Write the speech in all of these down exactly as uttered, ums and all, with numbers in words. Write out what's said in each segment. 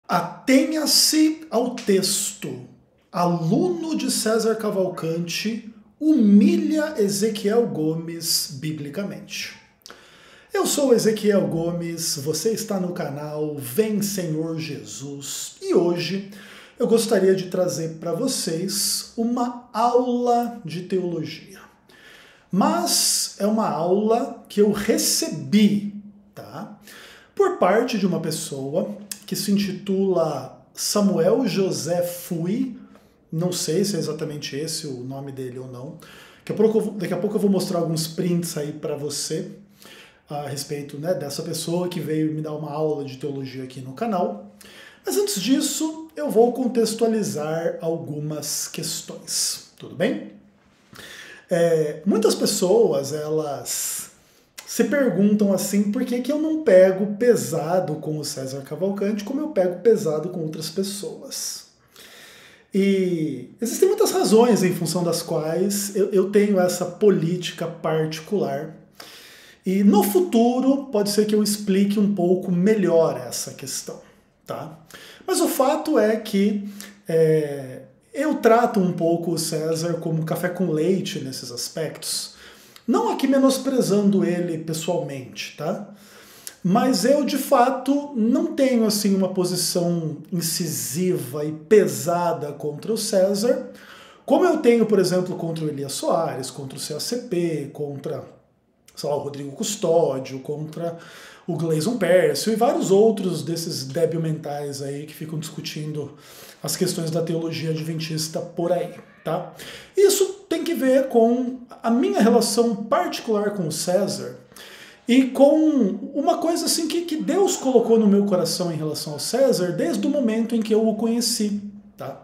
Atenha-se ao texto. Aluno de César Cavalcante humilha Ezequiel Gomes biblicamente. Eu sou Ezequiel Gomes, você está no canal Vem Senhor Jesus e hoje eu gostaria de trazer para vocês uma aula de teologia. Mas é uma aula que eu recebi, tá? Por parte de uma pessoa que se intitula Samuel José Fui, não sei se é exatamente esse o nome dele ou não. Daqui a pouco, daqui a pouco eu vou mostrar alguns prints aí para você a respeito, né, dessa pessoa que veio me dar uma aula de teologia aqui no canal. Mas antes disso, eu vou contextualizar algumas questões, tudo bem? É, muitas pessoas, elas se perguntam assim, por que que eu não pego pesado com o César Cavalcante como eu pego pesado com outras pessoas? E existem muitas razões em função das quais eu, eu tenho essa política particular. E no futuro pode ser que eu explique um pouco melhor essa questão, tá? Mas o fato é que é, eu trato um pouco o César como café com leite nesses aspectos. Não aqui menosprezando ele pessoalmente, tá? Mas eu, de fato, não tenho assim uma posição incisiva e pesada contra o César, como eu tenho, por exemplo, contra o Elias Soares, contra o C A C P, contra, sei lá, o Rodrigo Custódio, contra o Gleison Pércio e vários outros desses débil mentais aí que ficam discutindo as questões da teologia adventista por aí, tá? Isso tem que ver com a minha relação particular com o César e com uma coisa assim que, que Deus colocou no meu coração em relação ao César desde o momento em que eu o conheci, tá?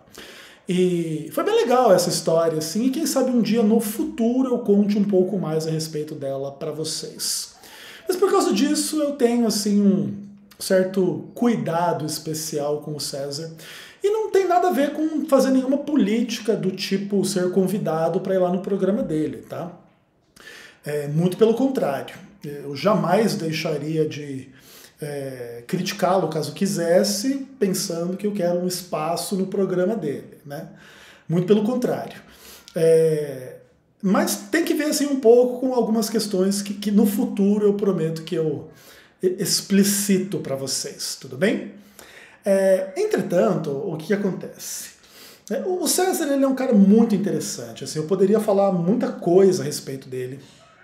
E foi bem legal essa história, assim, e quem sabe um dia no futuro eu conte um pouco mais a respeito dela para vocês. Mas por causa disso eu tenho, assim, um certo cuidado especial com o César. E não tem nada a ver com fazer nenhuma política do tipo ser convidado para ir lá no programa dele, tá? É, muito pelo contrário. Eu jamais deixaria de é, criticá-lo caso quisesse, pensando que eu quero um espaço no programa dele, né? Muito pelo contrário. É, mas tem que ver assim um pouco com algumas questões que, que no futuro eu prometo que eu explicito para vocês, tudo bem? É, entretanto, o que acontece? É, o César ele é um cara muito interessante. Assim, eu poderia falar muita coisa a respeito dele,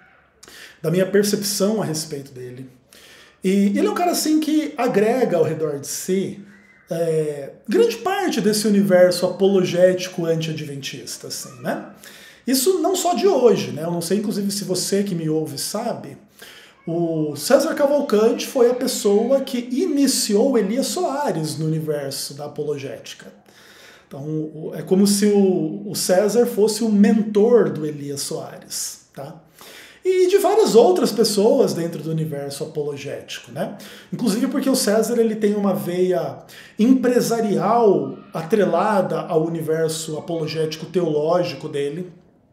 da minha percepção a respeito dele. E ele é um cara assim que agrega ao redor de si é, grande parte desse universo apologético anti-adventista, assim, né? Isso não só de hoje, né? Eu não sei, inclusive, se você que me ouve sabe. O César Cavalcante foi a pessoa que iniciou Elias Soares no universo da apologética. Então, é como se o César fosse o mentor do Elias Soares, tá? E de várias outras pessoas dentro do universo apologético, né? Inclusive porque o César ele tem uma veia empresarial atrelada ao universo apologético teológico dele.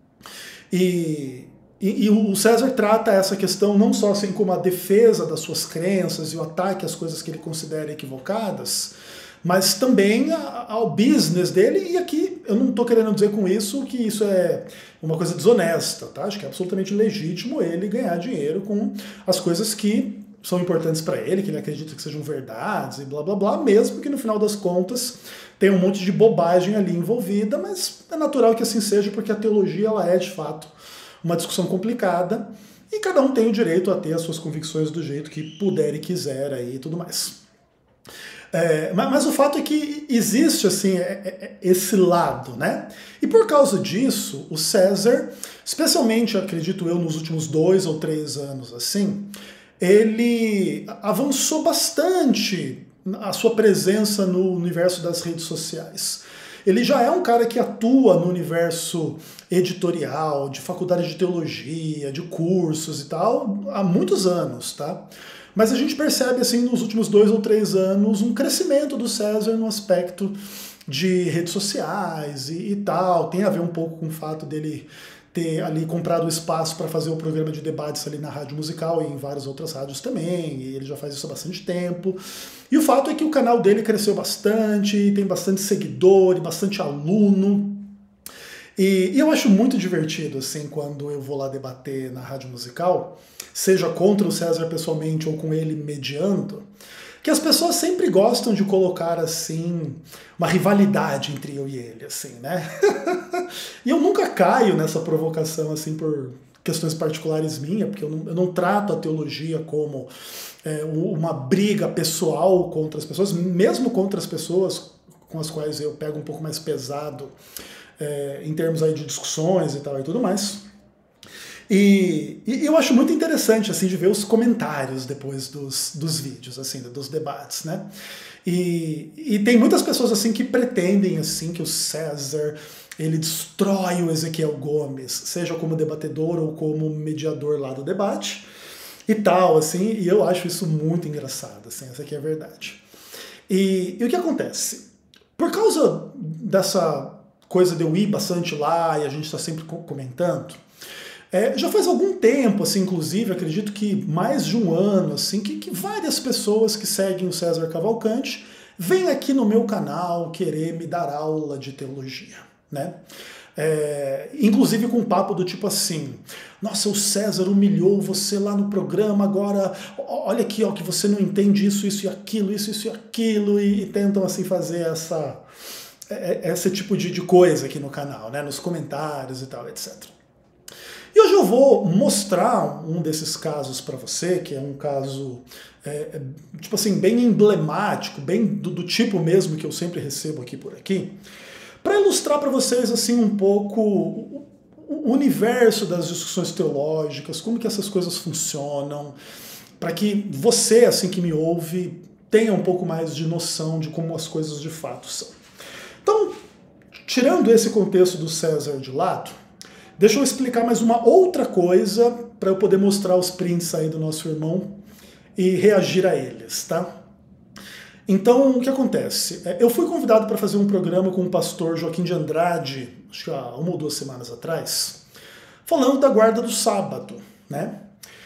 E... E, e o César trata essa questão não só assim como a defesa das suas crenças e o ataque às coisas que ele considera equivocadas, mas também a, ao business dele, e aqui eu não estou querendo dizer com isso que isso é uma coisa desonesta, tá? Acho que é absolutamente legítimo ele ganhar dinheiro com as coisas que são importantes para ele, que ele acredita que sejam verdades e blá blá blá, mesmo que no final das contas tem um monte de bobagem ali envolvida, mas é natural que assim seja, porque a teologia ela é de fato uma discussão complicada, e cada um tem o direito a ter as suas convicções do jeito que puder e quiser aí e tudo mais. É, mas, mas o fato é que existe assim é, é, esse lado, né? E por causa disso, o César, especialmente, acredito eu, nos últimos dois ou três anos, assim, ele avançou bastante a sua presença no universo das redes sociais. Ele já é um cara que atua no universo editorial, de faculdade de teologia, de cursos e tal, há muitos anos, tá? Mas a gente percebe, assim, nos últimos dois ou três anos, um crescimento do César no aspecto de redes sociais e, e tal. Tem a ver um pouco com o fato dele ter ali comprado o espaço para fazer o programa de debates ali na Rádio Musical e em várias outras rádios também, e ele já faz isso há bastante tempo. E o fato é que o canal dele cresceu bastante, tem bastante seguidor e bastante aluno. E, e eu acho muito divertido, assim, quando eu vou lá debater na Rádio Musical, seja contra o César pessoalmente ou com ele mediando, que as pessoas sempre gostam de colocar, assim, uma rivalidade entre eu e ele, assim, né? E eu nunca caio nessa provocação, assim, por questões particulares minhas, porque eu não, eu não trato a teologia como é, uma briga pessoal contra as pessoas, mesmo contra as pessoas com as quais eu pego um pouco mais pesado é, em termos aí de discussões e tal e tudo mais. E, e eu acho muito interessante, assim, de ver os comentários depois dos, dos vídeos, assim, dos debates, né? E, e tem muitas pessoas, assim, que pretendem, assim, que o César, ele destrói o Ezequiel Gomes, seja como debatedor ou como mediador lá do debate e tal, assim, e eu acho isso muito engraçado, assim, essa aqui é a verdade. E, e o que acontece? Por causa dessa coisa de eu ir bastante lá e a gente está sempre comentando, É, já faz algum tempo, assim, inclusive, acredito que mais de um ano, assim, que, que várias pessoas que seguem o César Cavalcante vêm aqui no meu canal querer me dar aula de teologia, né? É, inclusive com um papo do tipo assim, nossa, o César humilhou você lá no programa, agora olha aqui, ó, que você não entende isso, isso e aquilo, isso, isso e aquilo, e, e tentam, assim, fazer essa, esse tipo de, de coisa aqui no canal, né? Nos comentários e tal, etcétera. E hoje eu vou mostrar um desses casos para você, que é um caso, é, tipo assim, bem emblemático, bem do, do tipo mesmo que eu sempre recebo aqui por aqui, para ilustrar para vocês, assim, um pouco o, o universo das discussões teológicas, como que essas coisas funcionam, para que você, assim, que me ouve, tenha um pouco mais de noção de como as coisas de fato são. Então, tirando esse contexto do César de lado, deixa eu explicar mais uma outra coisa para eu poder mostrar os prints aí do nosso irmão e reagir a eles, tá? Então, o que acontece? Eu fui convidado para fazer um programa com o pastor Joaquim de Andrade, acho que há uma ou duas semanas atrás, falando da guarda do sábado, né?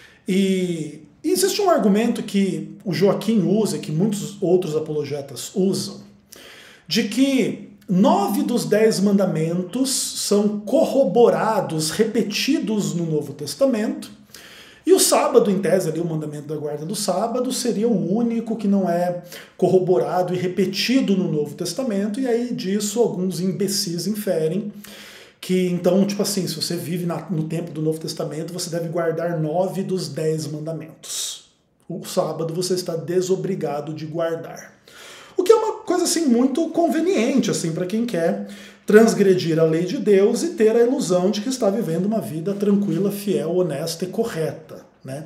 E existe um argumento que o Joaquim usa, que muitos outros apologetas usam, de que nove dos dez mandamentos são corroborados, repetidos no Novo Testamento, e o sábado, em tese, ali, o mandamento da guarda do sábado, seria o único que não é corroborado e repetido no Novo Testamento, e aí disso alguns imbecis inferem que, então, tipo assim, se você vive na, no tempo do Novo Testamento, você deve guardar nove dos dez mandamentos. O sábado você está desobrigado de guardar. O que é uma coisa, assim, muito conveniente, assim, para quem quer transgredir a lei de Deus e ter a ilusão de que está vivendo uma vida tranquila, fiel, honesta e correta, né?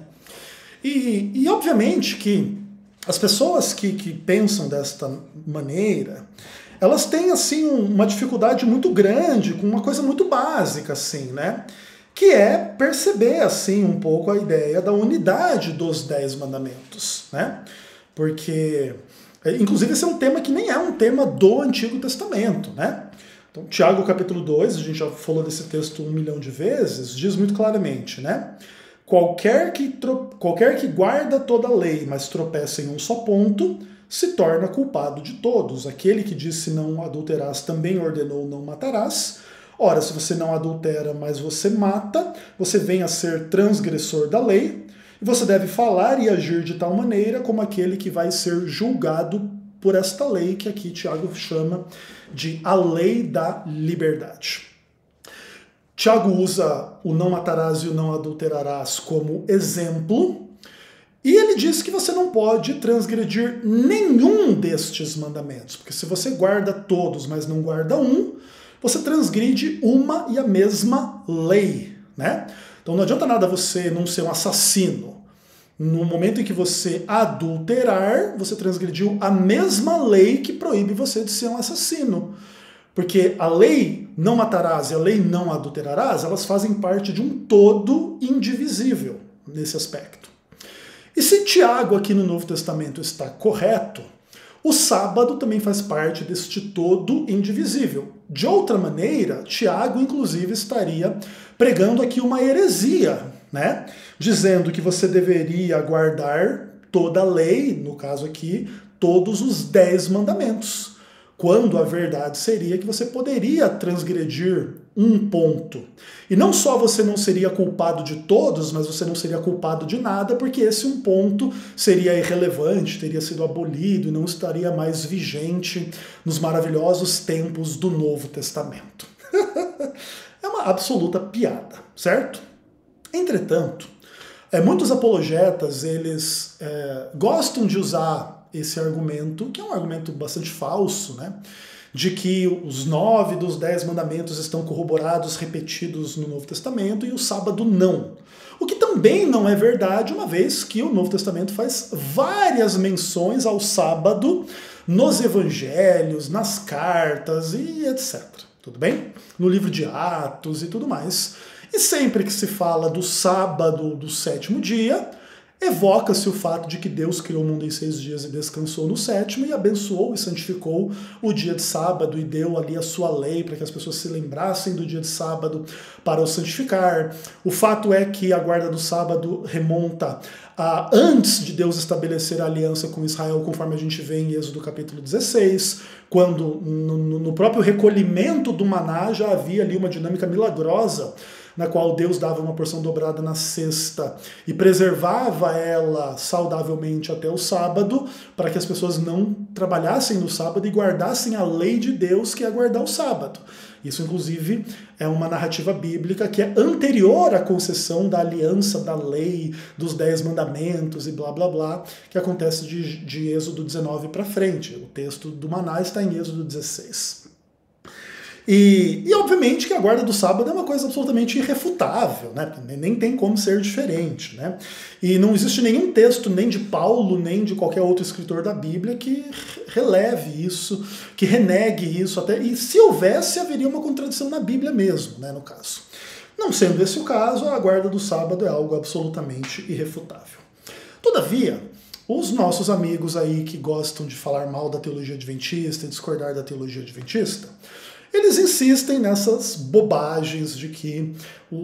E, e obviamente que as pessoas que, que pensam desta maneira, elas têm, assim, uma dificuldade muito grande com uma coisa muito básica, assim, né? Que é perceber, assim, um pouco a ideia da unidade dos dez mandamentos, né? Porque, inclusive, esse é um tema que nem é um tema do Antigo Testamento, né? Então, Tiago capítulo dois, a gente já falou desse texto um milhão de vezes, diz muito claramente, né? Qualquer que, tro... Qualquer que guarda toda a lei, mas tropeça em um só ponto, se torna culpado de todos. Aquele que disse não adulterás também ordenou não matarás. Ora, se você não adultera, mas você mata, você vem a ser transgressor da lei, e você deve falar e agir de tal maneira como aquele que vai ser julgado por esta lei, que aqui Tiago chama de a lei da liberdade. Tiago usa o não matarás e o não adulterarás como exemplo, e ele diz que você não pode transgredir nenhum destes mandamentos, porque se você guarda todos, mas não guarda um, você transgride uma e a mesma lei, né? Então não adianta nada você não ser um assassino. No momento em que você adulterar, você transgrediu a mesma lei que proíbe você de ser um assassino. Porque a lei não matarás e a lei não adulterarás, elas fazem parte de um todo indivisível nesse aspecto. E se Tiago aqui no Novo Testamento está correto, o sábado também faz parte deste todo indivisível. De outra maneira, Tiago, inclusive, estaria pregando aqui uma heresia, né? Dizendo que você deveria guardar toda a lei, no caso aqui, todos os dez mandamentos, quando a verdade seria que você poderia transgredir um ponto. E não só você não seria culpado de todos, mas você não seria culpado de nada, porque esse um ponto seria irrelevante, teria sido abolido e não estaria mais vigente nos maravilhosos tempos do Novo Testamento. É uma absoluta piada, certo? Entretanto, é, muitos apologetas, eles é, gostam de usar esse argumento, que é um argumento bastante falso, né? De que os nove dos dez mandamentos estão corroborados, repetidos no Novo Testamento, e o sábado não. O que também não é verdade, uma vez que o Novo Testamento faz várias menções ao sábado nos evangelhos, nas cartas e etcétera. Tudo bem? No livro de Atos e tudo mais. E sempre que se fala do sábado, do sétimo dia, evoca-se o fato de que Deus criou o mundo em seis dias e descansou no sétimo, e abençoou e santificou o dia de sábado e deu ali a sua lei para que as pessoas se lembrassem do dia de sábado para o santificar. O fato é que a guarda do sábado remonta a antes de Deus estabelecer a aliança com Israel, conforme a gente vê em Êxodo capítulo dezesseis, quando no, no próprio recolhimento do maná já havia ali uma dinâmica milagrosa, na qual Deus dava uma porção dobrada na sexta e preservava ela saudavelmente até o sábado, para que as pessoas não trabalhassem no sábado e guardassem a lei de Deus, que é guardar o sábado. Isso, inclusive, é uma narrativa bíblica que é anterior à concessão da aliança, da lei, dos dez mandamentos e blá blá blá, que acontece de, de Êxodo dezenove para frente. O texto do maná está em Êxodo dezesseis. E, e obviamente que a guarda do sábado é uma coisa absolutamente irrefutável, né? Nem tem como ser diferente, né? E não existe nenhum texto, nem de Paulo, nem de qualquer outro escritor da Bíblia, que releve isso, que renegue isso, até, e se houvesse, haveria uma contradição na Bíblia mesmo, né, no caso. Não sendo esse o caso, a guarda do sábado é algo absolutamente irrefutável. Todavia, os nossos amigos aí que gostam de falar mal da teologia adventista e discordar da teologia adventista, eles insistem nessas bobagens de que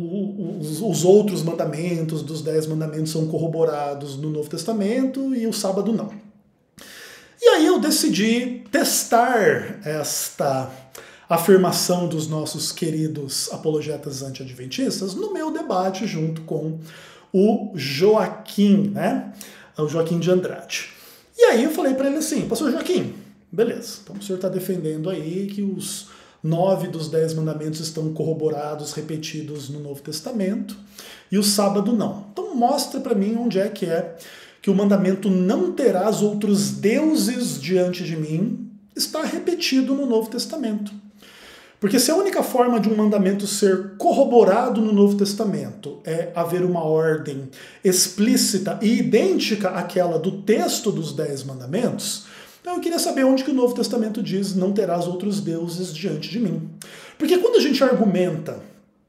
os, os outros mandamentos dos dez mandamentos são corroborados no Novo Testamento e o sábado não. E aí eu decidi testar esta afirmação dos nossos queridos apologetas anti-adventistas no meu debate junto com o Joaquim, né? O Joaquim de Andrade. E aí eu falei para ele assim, pastor Joaquim, beleza, então o senhor está defendendo aí que os nove dos dez mandamentos estão corroborados, repetidos no Novo Testamento, e o sábado não. Então mostra para mim onde é que é que o mandamento não terás outros deuses diante de mim está repetido no Novo Testamento. Porque se a única forma de um mandamento ser corroborado no Novo Testamento é haver uma ordem explícita e idêntica àquela do texto dos dez mandamentos, então eu queria saber onde que o Novo Testamento diz não terás outros deuses diante de mim. Porque quando a gente argumenta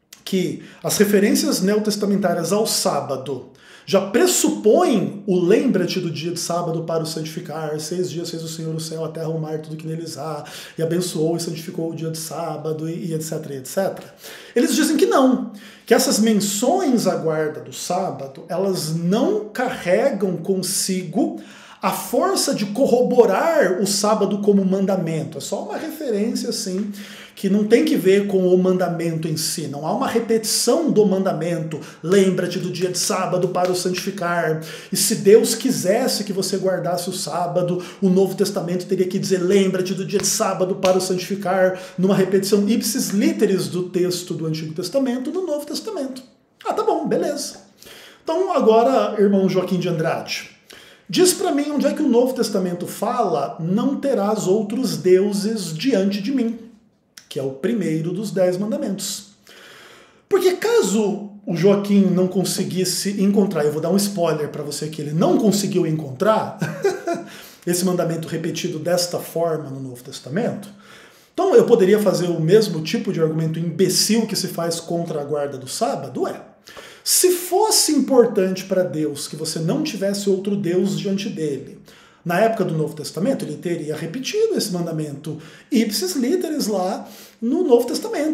que as referências neotestamentárias ao sábado já pressupõem o lembra-te do dia de sábado para o santificar, seis dias fez o Senhor o céu, a terra, o mar, tudo que neles há, e abençoou e santificou o dia de sábado, e, e etc, e etcétera. Eles dizem que não, que essas menções à guarda do sábado, elas não carregam consigo a força de corroborar o sábado como mandamento. É só uma referência, assim, que não tem que ver com o mandamento em si. Não há uma repetição do mandamento. Lembra-te do dia de sábado para o santificar. E se Deus quisesse que você guardasse o sábado, o Novo Testamento teria que dizer lembra-te do dia de sábado para o santificar, numa repetição ipsis literis do texto do Antigo Testamento no Novo Testamento. Ah, tá bom, beleza. Então agora, irmão Joaquim de Andrade, diz para mim onde é que o Novo Testamento fala não terás outros deuses diante de mim, que é o primeiro dos dez mandamentos. Porque caso o Joaquim não conseguisse encontrar, eu vou dar um spoiler para você que ele não conseguiu encontrar esse mandamento repetido desta forma no Novo Testamento, então eu poderia fazer o mesmo tipo de argumento imbecil que se faz contra a guarda do sábado? É. Se fosse importante para Deus que você não tivesse outro Deus diante dele, na época do Novo Testamento, ele teria repetido esse mandamento ipsis literis lá no Novo Testamento.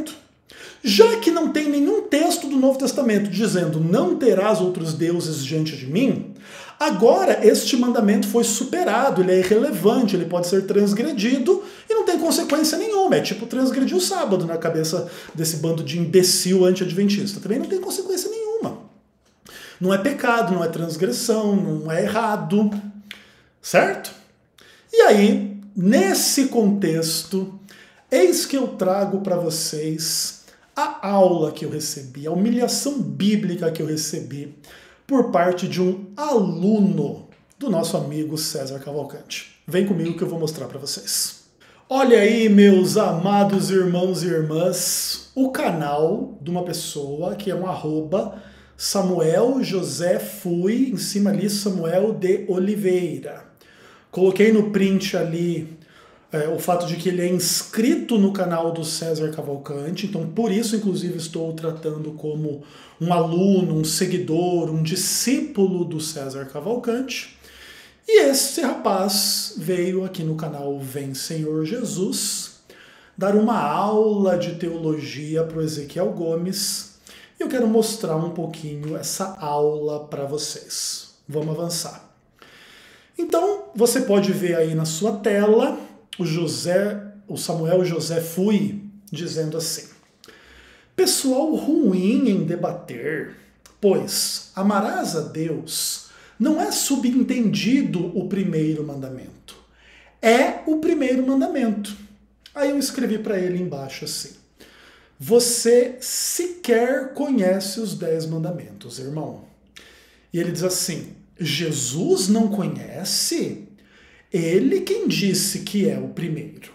Já que não tem nenhum texto do Novo Testamento dizendo não terás outros deuses diante de mim, agora este mandamento foi superado, ele é irrelevante, ele pode ser transgredido e não tem consequência nenhuma. É tipo transgredir o sábado na cabeça desse bando de imbecil anti-adventista. Também não tem consequência nenhuma. Não é pecado, não é transgressão, não é errado. Certo? E aí, nesse contexto, eis que eu trago para vocês a aula que eu recebi, a humilhação bíblica que eu recebi por parte de um aluno do nosso amigo César Cavalcante. Vem comigo que eu vou mostrar para vocês. Olha aí, meus amados irmãos e irmãs, o canal de uma pessoa que é um arroba Samuel José Fui, em cima ali Samuel de Oliveira. Coloquei no print ali É, o fato de que ele é inscrito no canal do César Cavalcante, então por isso, inclusive, estou o tratando como um aluno, um seguidor, um discípulo do César Cavalcante. E esse rapaz veio aqui no canal Vem Senhor Jesus dar uma aula de teologia para o Ezequiel Gomes. E eu quero mostrar um pouquinho essa aula para vocês. Vamos avançar. Então, você pode ver aí na sua tela o José, o Samuel José Fui, dizendo assim: pessoal ruim em debater, pois amarás a Deus não é subentendido o primeiro mandamento, é o primeiro mandamento. Aí eu escrevi para ele embaixo assim: você sequer conhece os dez mandamentos, irmão. E ele diz assim: Jesus não conhece? Ele quem disse que é o primeiro.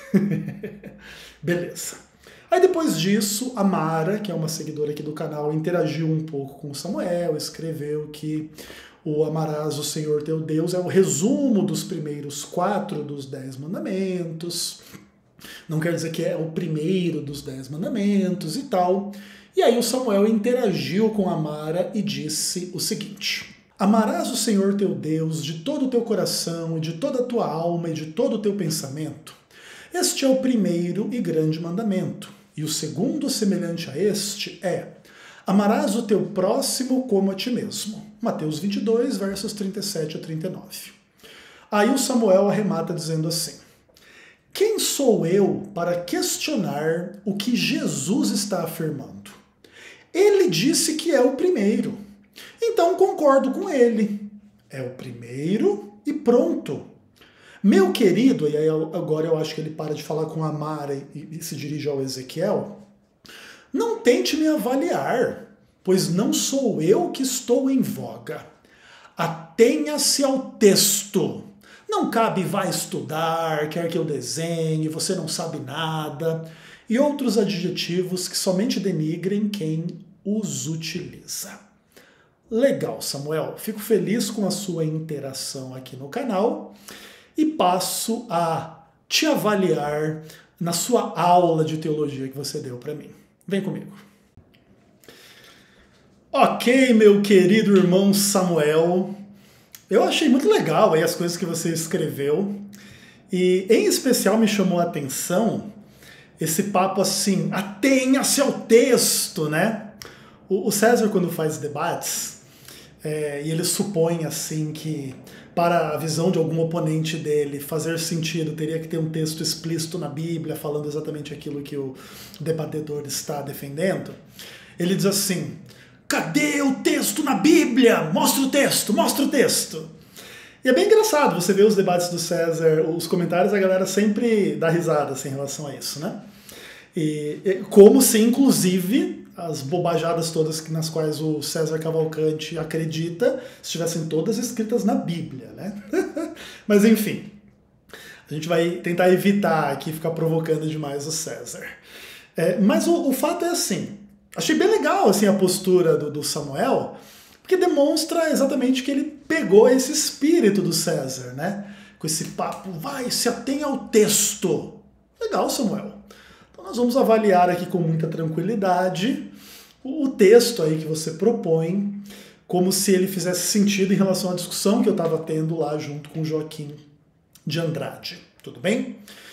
Beleza. Aí depois disso, a Mara, que é uma seguidora aqui do canal, interagiu um pouco com o Samuel, escreveu que o amarás o Senhor teu Deus é o resumo dos primeiros quatro dos dez mandamentos. Não quer dizer que é o primeiro dos dez mandamentos e tal. E aí o Samuel interagiu com a Mara e disse o seguinte: amarás o Senhor teu Deus de todo o teu coração e de toda a tua alma e de todo o teu pensamento. Este é o primeiro e grande mandamento. E o segundo, semelhante a este, é: amarás o teu próximo como a ti mesmo. Mateus vinte e dois, versos trinta e sete a trinta e nove. Aí o Samuel arremata dizendo assim: quem sou eu para questionar o que Jesus está afirmando? Ele disse que é o primeiro. Então concordo com ele. É o primeiro e pronto. Meu querido, e aí agora eu acho que ele para de falar com a Mara e, e se dirige ao Ezequiel, não tente me avaliar, pois não sou eu que estou em voga. Atenha-se ao texto. Não cabe vá estudar, quer que eu desenhe, você não sabe nada, e outros adjetivos que somente denigrem quem os utiliza. Legal, Samuel. Fico feliz com a sua interação aqui no canal e passo a te avaliar na sua aula de teologia que você deu para mim. Vem comigo. Ok, meu querido irmão Samuel. Eu achei muito legal aí as coisas que você escreveu e, em especial, me chamou a atenção esse papo assim, atenha-se ao texto, né? O César, quando faz debates, é, e ele supõe assim que para a visão de algum oponente dele fazer sentido, teria que ter um texto explícito na Bíblia falando exatamente aquilo que o debatedor está defendendo. Ele diz assim: cadê o texto na Bíblia? Mostra o texto, mostra o texto. E é bem engraçado você ver os debates do César, os comentários, a galera sempre dá risada assim, em relação a isso, né? E, e como se, inclusive, as bobajadas todas nas quais o César Cavalcante acredita estivessem todas escritas na Bíblia, né? Mas enfim, a gente vai tentar evitar aqui ficar provocando demais o César. É, mas o, o fato é assim, achei bem legal assim, a postura do, do Samuel, porque demonstra exatamente que ele pegou esse espírito do César, né? Com esse papo, vai, se atenha ao texto. Legal, Samuel. Nós vamos avaliar aqui com muita tranquilidade o texto aí que você propõe, como se ele fizesse sentido em relação à discussão que eu estava tendo lá junto com Joaquim de Andrade. Tudo bem?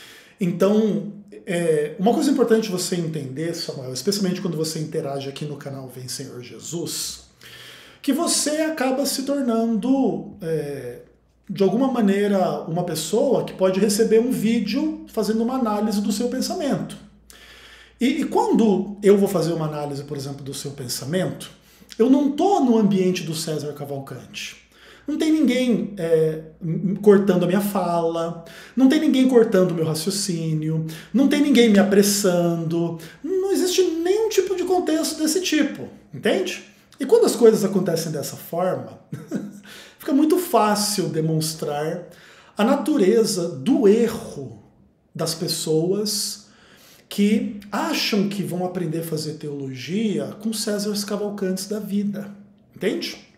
Então, é, uma coisa importante você entender, Samuel, especialmente quando você interage aqui no canal Vem Senhor Jesus, que você acaba se tornando, é, de alguma maneira, uma pessoa que pode receber um vídeo fazendo uma análise do seu pensamento. E, e quando eu vou fazer uma análise, por exemplo, do seu pensamento, eu não estou no ambiente do César Cavalcante. Não tem ninguém é, cortando a minha fala, não tem ninguém cortando o meu raciocínio, não tem ninguém me apressando, não existe nenhum tipo de contexto desse tipo, entende? E quando as coisas acontecem dessa forma, fica muito fácil demonstrar a natureza do erro das pessoas que acham que vão aprender a fazer teologia com César Cavalcantes da vida, entende?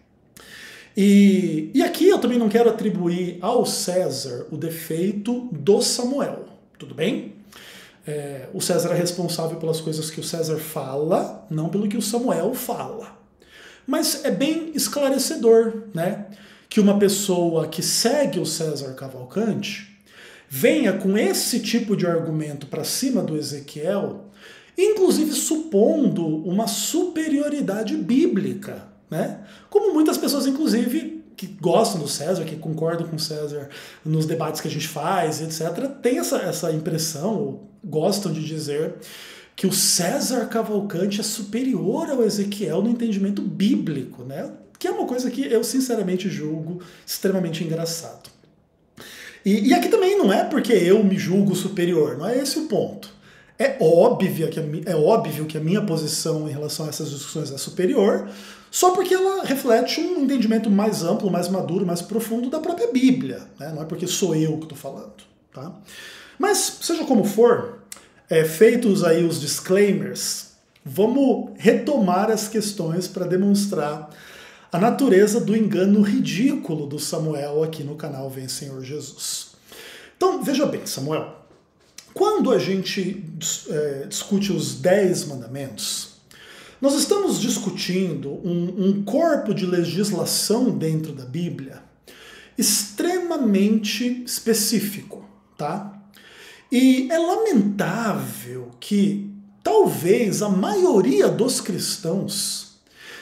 E, e aqui eu também não quero atribuir ao César o defeito do Samuel, tudo bem? É, o César é responsável pelas coisas que o César fala, não pelo que o Samuel fala. Mas é bem esclarecedor, né, que uma pessoa que segue o César Cavalcante venha com esse tipo de argumento para cima do Ezequiel, inclusive supondo uma superioridade bíblica. Né? Como muitas pessoas, inclusive, que gostam do César, que concordam com o César nos debates que a gente faz, etcétera, tem essa, essa impressão, ou gostam de dizer que o César Cavalcante é superior ao Ezequiel no entendimento bíblico, né? Que é uma coisa que eu, sinceramente, julgo extremamente engraçado. E, e aqui também não é porque eu me julgo superior, não é esse o ponto. É óbvio, que a, é óbvio que a minha posição em relação a essas discussões é superior, só porque ela reflete um entendimento mais amplo, mais maduro, mais profundo da própria Bíblia, né? Não é porque sou eu que estou falando. Tá? Mas, seja como for, é, feitos aí os disclaimers, vamos retomar as questões para demonstrar a natureza do engano ridículo do Samuel aqui no canal Vem Senhor Jesus. Então, veja bem, Samuel, quando a gente é, discute os dez mandamentos, nós estamos discutindo um, um corpo de legislação dentro da Bíblia extremamente específico, tá? E é lamentável que talvez a maioria dos cristãos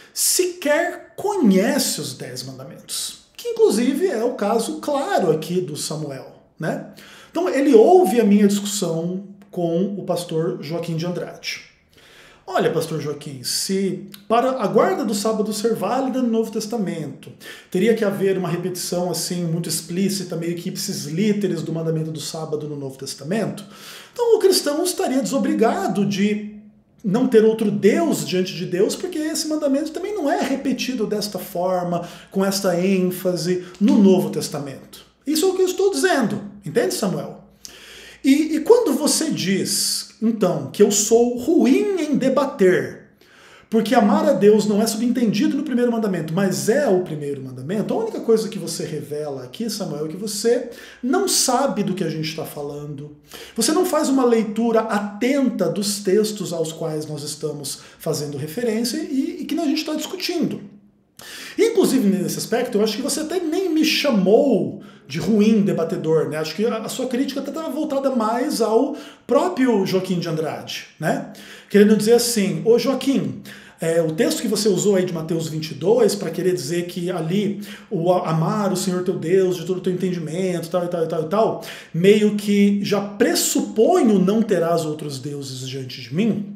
sequer conhece os dez mandamentos, que inclusive é o caso claro aqui do Samuel, né? Então ele ouve a minha discussão com o pastor Joaquim de Andrade. Olha, pastor Joaquim, se para a guarda do sábado ser válida no Novo Testamento, teria que haver uma repetição assim muito explícita, meio que ipsis literis do mandamento do sábado no Novo Testamento, então o cristão estaria desobrigado de não ter outro Deus diante de Deus, porque esse mandamento também não é repetido desta forma, com esta ênfase no Novo Testamento. Isso é o que eu estou dizendo, entende, Samuel? E, e quando você diz, então, que eu sou ruim em debater, porque amar a Deus não é subentendido no primeiro mandamento, mas é o primeiro mandamento, a única coisa que você revela aqui, Samuel, é que você não sabe do que a gente está falando, você não faz uma leitura atenta dos textos aos quais nós estamos fazendo referência e, e que a gente está discutindo. Inclusive, nesse aspecto, eu acho que você até nem me chamou de ruim debatedor, né? Acho que a sua crítica até estava voltada mais ao próprio Joaquim de Andrade, né? Querendo dizer assim, ô Joaquim, é, o texto que você usou aí de Mateus vinte e dois para querer dizer que ali o amar o Senhor teu Deus de todo o teu entendimento, tal e tal e tal e tal, meio que já pressupõe o não terás outros deuses diante de mim.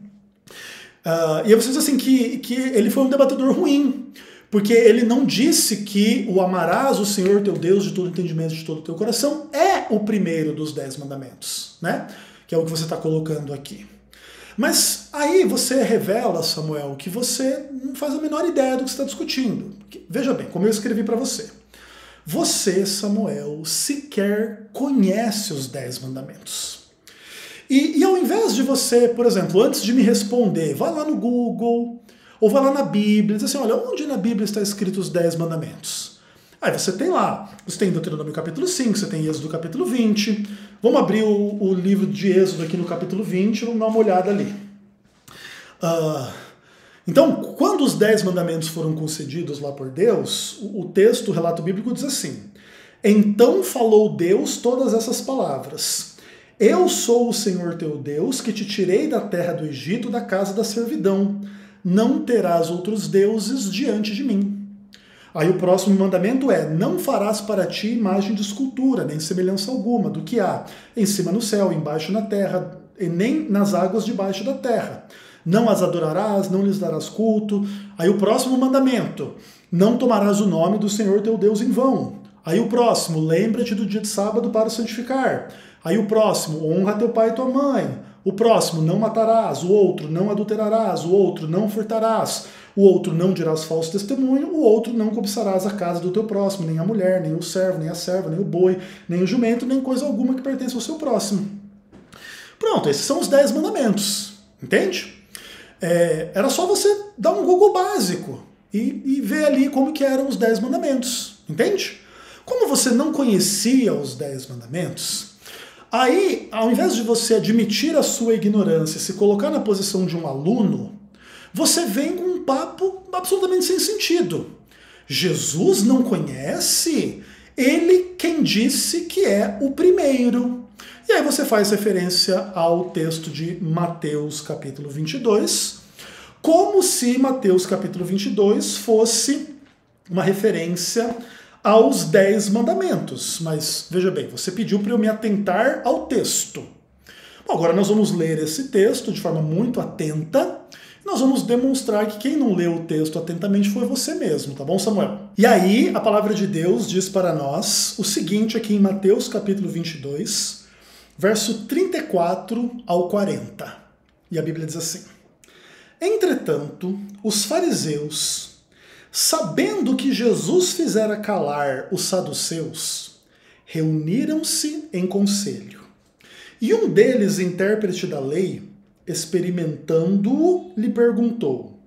Uh, e aí você diz assim que, que ele foi um debatedor ruim, porque ele não disse que o amarás o Senhor teu Deus de todo entendimento, de todo o teu coração, é o primeiro dos dez mandamentos, né? Que é o que você está colocando aqui. Mas aí você revela, Samuel, que você não faz a menor ideia do que você está discutindo. Veja bem, como eu escrevi para você. Você, Samuel, sequer conhece os dez mandamentos. E, e ao invés de você, por exemplo, antes de me responder, vá lá no Google, ou vai lá na Bíblia, diz assim, olha, onde na Bíblia está escrito os dez mandamentos? Aí você tem lá, você tem Deuteronômio capítulo cinco, você tem Êxodo capítulo vinte, vamos abrir o, o livro de Êxodo aqui no capítulo vinte, vamos dar uma olhada ali. Uh, então, quando os dez mandamentos foram concedidos lá por Deus, o, o texto, o relato bíblico diz assim, então falou Deus todas essas palavras, Eu sou o Senhor teu Deus, que te tirei da terra do Egito, da casa da servidão. Não terás outros deuses diante de mim. Aí o próximo mandamento é: não farás para ti imagem de escultura, nem semelhança alguma do que há em cima no céu, embaixo na terra, e nem nas águas debaixo da terra. Não as adorarás, não lhes darás culto. Aí o próximo mandamento: não tomarás o nome do Senhor teu Deus em vão. Aí o próximo: lembra-te do dia de sábado para o santificar. Aí o próximo: honra teu pai e tua mãe. O próximo: não matarás. O outro: não adulterarás. O outro: não furtarás. O outro: não dirás falso testemunho. O outro: não cobiçarás a casa do teu próximo, nem a mulher, nem o servo, nem a serva, nem o boi, nem o jumento, nem coisa alguma que pertence ao seu próximo. Pronto, esses são os dez mandamentos. Entende? É, era só você dar um Google básico e, e ver ali como que eram os dez mandamentos. Entende? Como você não conhecia os dez mandamentos, aí, ao invés de você admitir a sua ignorância e se colocar na posição de um aluno, você vem com um papo absolutamente sem sentido. Jesus não conhece? Ele quem disse que é o primeiro. E aí você faz referência ao texto de Mateus capítulo vinte e dois, como se Mateus capítulo vinte e dois fosse uma referência aos dez mandamentos. Mas veja bem, você pediu para eu me atentar ao texto. Bom, agora nós vamos ler esse texto de forma muito atenta. Nós vamos demonstrar que quem não leu o texto atentamente foi você mesmo, tá bom, Samuel? E aí a palavra de Deus diz para nós o seguinte aqui em Mateus capítulo vinte e dois, verso trinta e quatro ao quarenta. E a Bíblia diz assim: entretanto, os fariseus, sabendo que Jesus fizera calar os saduceus, reuniram-se em conselho. E um deles, intérprete da lei, experimentando-o, lhe perguntou: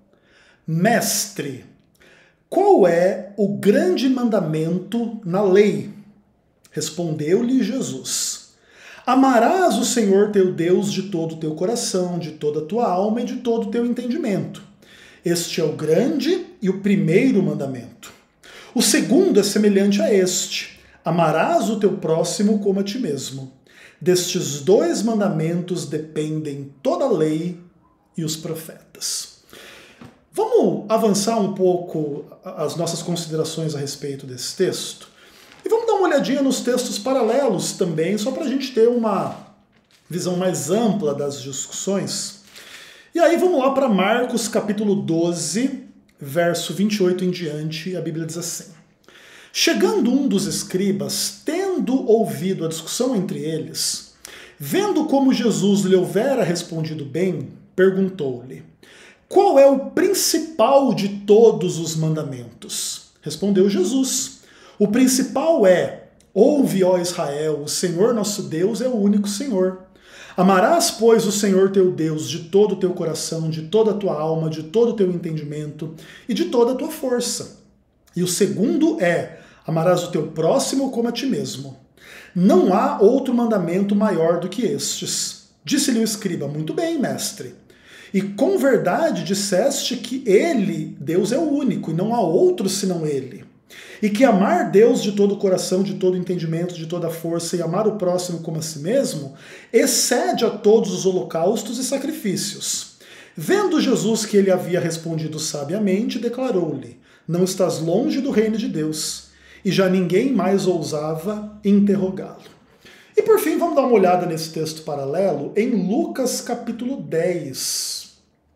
mestre, qual é o grande mandamento na lei? Respondeu-lhe Jesus: amarás o Senhor teu Deus de todo o teu coração, de toda a tua alma e de todo o teu entendimento. Este é o grande e o primeiro mandamento. O segundo é semelhante a este: amarás o teu próximo como a ti mesmo. Destes dois mandamentos dependem toda a lei e os profetas. Vamos avançar um pouco as nossas considerações a respeito desse texto? E vamos dar uma olhadinha nos textos paralelos também, só para a gente ter uma visão mais ampla das discussões. E aí vamos lá para Marcos capítulo doze, verso vinte e oito em diante, a Bíblia diz assim: chegando um dos escribas, tendo ouvido a discussão entre eles, vendo como Jesus lhe houvera respondido bem, perguntou-lhe: qual é o principal de todos os mandamentos? Respondeu Jesus: o principal é: ouve, ó Israel, o Senhor nosso Deus é o único Senhor. Amarás, pois, o Senhor teu Deus de todo o teu coração, de toda a tua alma, de todo o teu entendimento e de toda a tua força. E o segundo é: amarás o teu próximo como a ti mesmo. Não há outro mandamento maior do que estes. Disse-lhe o escriba: muito bem, mestre. E com verdade disseste que ele, Deus, é o único, e não há outro senão ele. E que amar Deus de todo o coração, de todo o entendimento, de toda a força, e amar o próximo como a si mesmo, excede a todos os holocaustos e sacrifícios. Vendo Jesus que ele havia respondido sabiamente, declarou-lhe: não estás longe do reino de Deus. E já ninguém mais ousava interrogá-lo. E por fim, vamos dar uma olhada nesse texto paralelo em Lucas capítulo dez,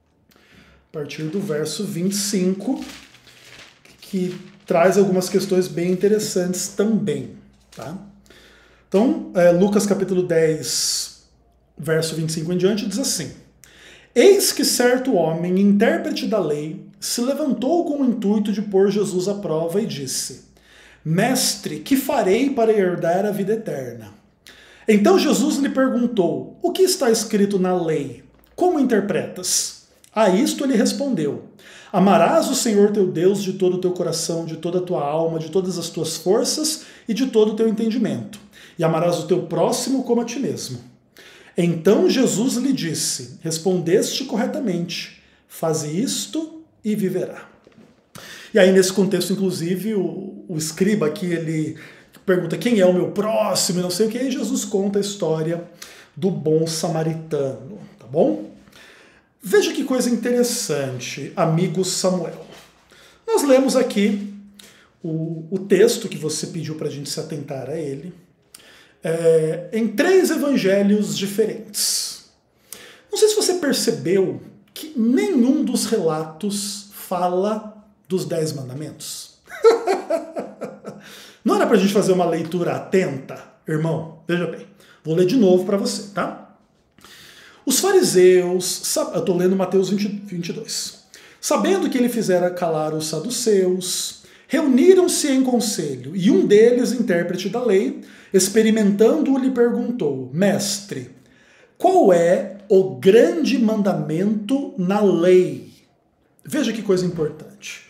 a partir do verso vinte e cinco, que traz algumas questões bem interessantes também. Tá? Então, é, Lucas capítulo dez, verso vinte e cinco em diante, diz assim: eis que certo homem, intérprete da lei, se levantou com o intuito de pôr Jesus à prova e disse: mestre, que farei para herdar a vida eterna? Então Jesus lhe perguntou: o que está escrito na lei? Como interpretas? A isto ele respondeu: amarás o Senhor teu Deus de todo o teu coração, de toda a tua alma, de todas as tuas forças e de todo o teu entendimento. E amarás o teu próximo como a ti mesmo. Então Jesus lhe disse: respondeste corretamente, faze isto e viverá. E aí nesse contexto, inclusive, o, o escriba aqui, ele pergunta quem é o meu próximo, e não sei o que, e Jesus conta a história do bom samaritano, tá bom? Veja que coisa interessante, amigo Samuel. Nós lemos aqui o, o texto que você pediu para a gente se atentar a ele, é, em três evangelhos diferentes. Não sei se você percebeu que nenhum dos relatos fala dos dez mandamentos. Não era para a gente fazer uma leitura atenta? Irmão, veja bem, vou ler de novo para você, tá? Os fariseus, eu estou lendo Mateus vinte e dois, sabendo que ele fizera calar os saduceus, reuniram-se em conselho, e um deles, intérprete da lei, experimentando-o, lhe perguntou: Mestre, qual é o grande mandamento na lei? Veja que coisa importante.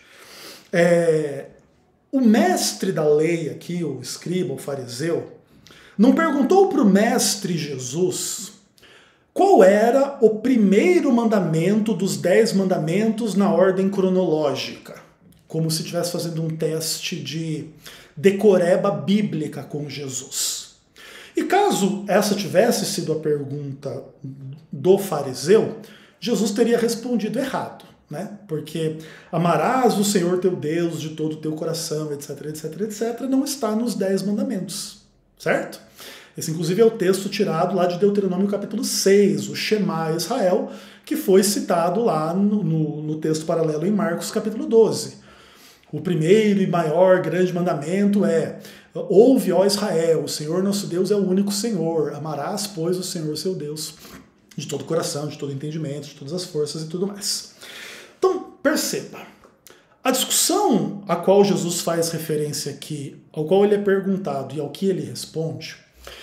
É, o mestre da lei aqui, o escriba, o fariseu, não perguntou para o mestre Jesus qual era o primeiro mandamento dos dez mandamentos na ordem cronológica, como se estivesse fazendo um teste de decoreba bíblica com Jesus. E caso essa tivesse sido a pergunta do fariseu, Jesus teria respondido errado, né? Porque amarás o Senhor teu Deus de todo o teu coração, etc, etc, etc, não está nos dez mandamentos, certo? Esse, inclusive, é o texto tirado lá de Deuteronômio capítulo seis, o Shema Israel, que foi citado lá no, no, no texto paralelo em Marcos capítulo doze. O primeiro e maior grande mandamento é: ouve, ó Israel, o Senhor nosso Deus é o único Senhor, amarás, pois, o Senhor seu Deus de todo o coração, de todo o entendimento, de todas as forças e tudo mais. Então, perceba, a discussão a qual Jesus faz referência aqui, ao qual ele é perguntado e ao que ele responde,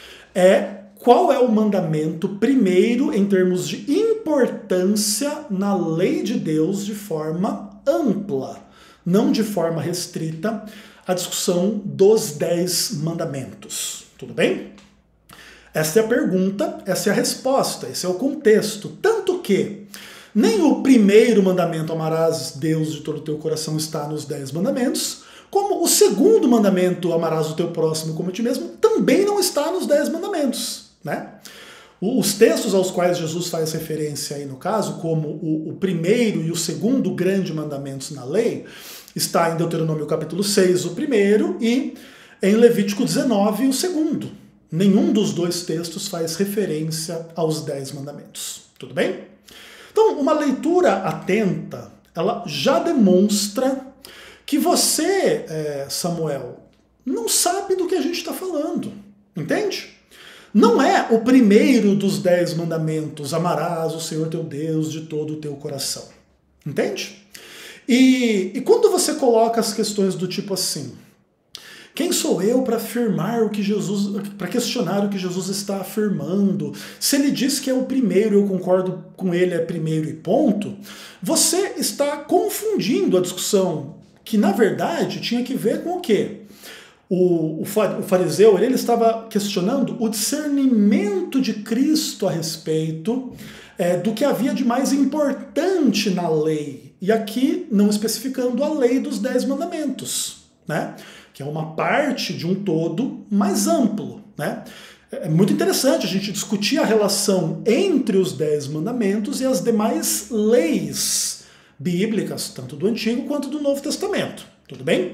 é qual é o mandamento primeiro em termos de importância na lei de Deus de forma ampla, não de forma restrita, a discussão dos dez mandamentos. Tudo bem? Essa é a pergunta, essa é a resposta, esse é o contexto. Tanto que nem o primeiro mandamento, amarás Deus de todo o teu coração, está nos dez mandamentos, como o segundo mandamento, amarás o teu próximo como a ti mesmo, também não está nos dez mandamentos, né? Os textos aos quais Jesus faz referência aí no caso, como o, o primeiro e o segundo grande mandamentos na lei, está em Deuteronômio capítulo seis, o primeiro, e em Levítico dezenove, o segundo. Nenhum dos dois textos faz referência aos dez mandamentos. Tudo bem? Então, uma leitura atenta, ela já demonstra que você, Samuel, não sabe do que a gente está falando, entende? Não é o primeiro dos dez mandamentos, amarás o Senhor teu Deus de todo o teu coração, entende? E, e quando você coloca as questões do tipo assim, quem sou eu para afirmar o que Jesus, para questionar o que Jesus está afirmando? Se ele diz que é o primeiro, eu concordo com ele, é primeiro e ponto, você está confundindo a discussão, que na verdade tinha que ver com o quê? O, o fariseu ele, ele estava questionando o discernimento de Cristo a respeito é, do que havia de mais importante na lei. E aqui não especificando a lei dos dez mandamentos, né? Que é uma parte de um todo mais amplo, né? É muito interessante a gente discutir a relação entre os dez mandamentos e as demais leis bíblicas, tanto do Antigo quanto do Novo Testamento. Tudo bem?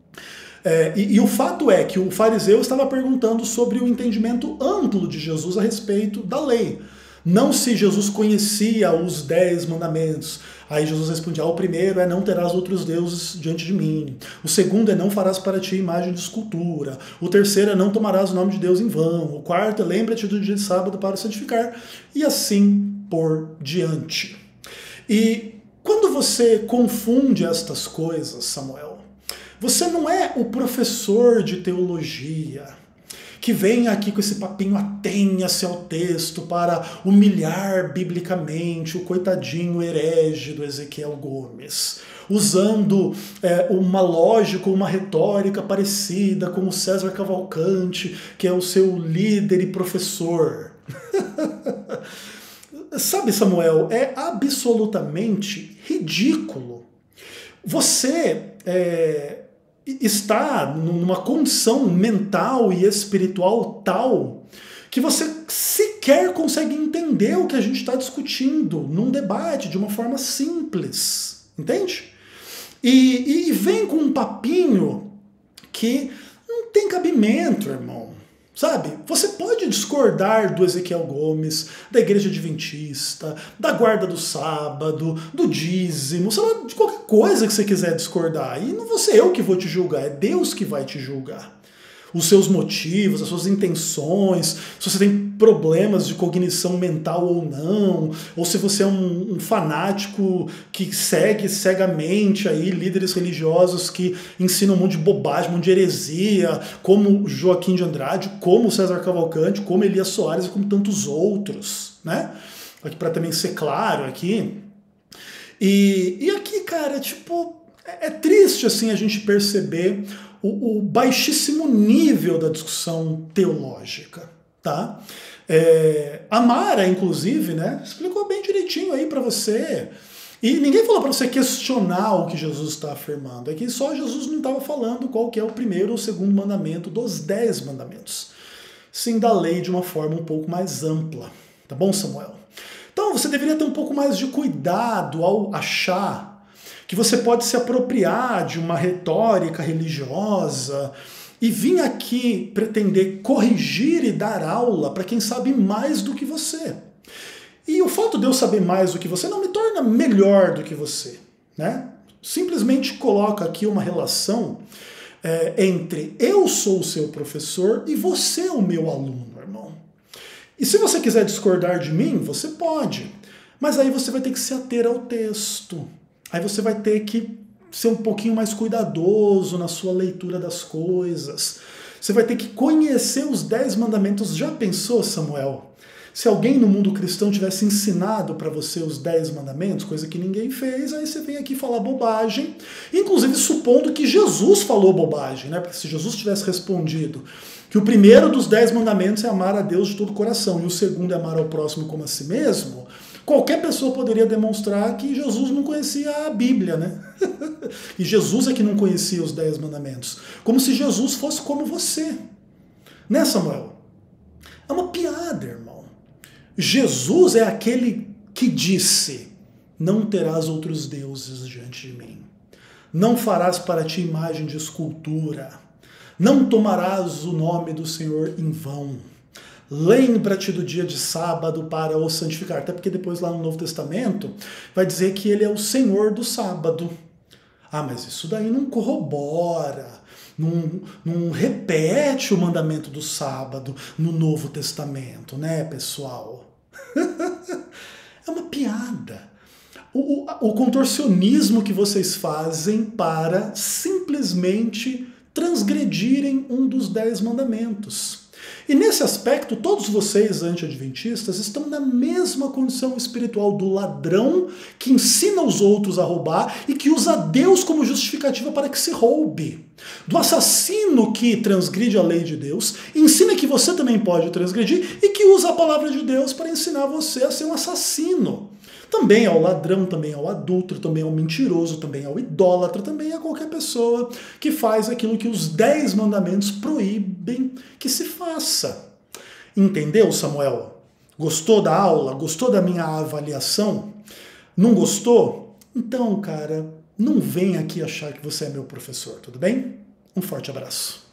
É, e, e o fato é que o fariseu estava perguntando sobre o entendimento amplo de Jesus a respeito da lei. Não se Jesus conhecia os dez mandamentos. Aí Jesus respondia: ah, o primeiro é não terás outros deuses diante de mim. O segundo é não farás para ti imagem de escultura. O terceiro é não tomarás o nome de Deus em vão. O quarto é lembra-te do dia de sábado para o santificar. E assim por diante. E quando você confunde estas coisas, Samuel, você não é o professor de teologia que vem aqui com esse papinho atenha-se ao texto para humilhar biblicamente o coitadinho herege do Ezequiel Gomes, usando é, uma lógica, uma retórica parecida com o César Cavalcante, que é o seu líder e professor. Sabe, Samuel, é absolutamente ridículo. Você é, está numa condição mental e espiritual tal que você sequer consegue entender o que a gente está discutindo num debate de uma forma simples, entende? E, e vem com um papinho que não tem cabimento, irmão. Sabe? Você pode discordar do Ezequiel Gomes, da Igreja Adventista, da guarda do sábado, do dízimo, sei lá, de qualquer coisa que você quiser discordar. E não vou ser eu que vou te julgar, é Deus que vai te julgar. Os seus motivos, as suas intenções, se você tem problemas de cognição mental ou não, ou se você é um, um fanático que segue cegamente aí líderes religiosos que ensinam um monte de bobagem, um monte de heresia, como Joaquim de Andrade, como César Cavalcante, como Elias Soares e como tantos outros, né? Aqui para também ser claro aqui. E, e aqui, cara, tipo, é, é triste assim a gente perceber O, o baixíssimo nível da discussão teológica, tá? É, a Mara, inclusive, né, explicou bem direitinho aí para você. E ninguém falou para você questionar o que Jesus está afirmando. É que só Jesus não estava falando qual que é o primeiro ou o segundo mandamento dos dez mandamentos. Sim, da lei de uma forma um pouco mais ampla. Tá bom, Samuel? Então você deveria ter um pouco mais de cuidado ao achar que você pode se apropriar de uma retórica religiosa e vir aqui pretender corrigir e dar aula para quem sabe mais do que você. E o fato de eu saber mais do que você não me torna melhor do que você, né? Simplesmente coloca aqui uma relação é, entre eu sou o seu professor e você é o meu aluno, irmão. E se você quiser discordar de mim, você pode, mas aí você vai ter que se ater ao texto. Aí você vai ter que ser um pouquinho mais cuidadoso na sua leitura das coisas. Você vai ter que conhecer os dez mandamentos. Já pensou, Samuel? Se alguém no mundo cristão tivesse ensinado para você os dez mandamentos, coisa que ninguém fez, aí você vem aqui falar bobagem, inclusive supondo que Jesus falou bobagem, né? Porque se Jesus tivesse respondido que o primeiro dos dez mandamentos é amar a Deus de todo o coração e o segundo é amar ao próximo como a si mesmo, qualquer pessoa poderia demonstrar que Jesus não conhecia a Bíblia, né? E Jesus é que não conhecia os dez mandamentos. Como se Jesus fosse como você. Né, Samuel? É uma piada, irmão. Jesus é aquele que disse: não terás outros deuses diante de mim. Não farás para ti imagem de escultura. Não tomarás o nome do Senhor em vão. Lembra-te do dia de sábado para o santificar. Até porque depois lá no Novo Testamento vai dizer que ele é o Senhor do sábado. Ah, mas isso daí não corrobora, não, não repete o mandamento do sábado no Novo Testamento, né, pessoal? É uma piada. O, o, o contorcionismo que vocês fazem para simplesmente transgredirem um dos dez mandamentos. E nesse aspecto, todos vocês anti-adventistas estão na mesma condição espiritual do ladrão que ensina os outros a roubar e que usa Deus como justificativa para que se roube. Do assassino que transgride a lei de Deus, ensina que você também pode transgredir e que usa a palavra de Deus para ensinar você a ser um assassino. Também ao ladrão, também ao adúltero, também ao mentiroso, também ao idólatra, também a qualquer pessoa que faz aquilo que os dez mandamentos proíbem que se faça. Entendeu, Samuel? Gostou da aula? Gostou da minha avaliação? Não gostou? Então, cara, não vem aqui achar que você é meu professor, tudo bem? Um forte abraço.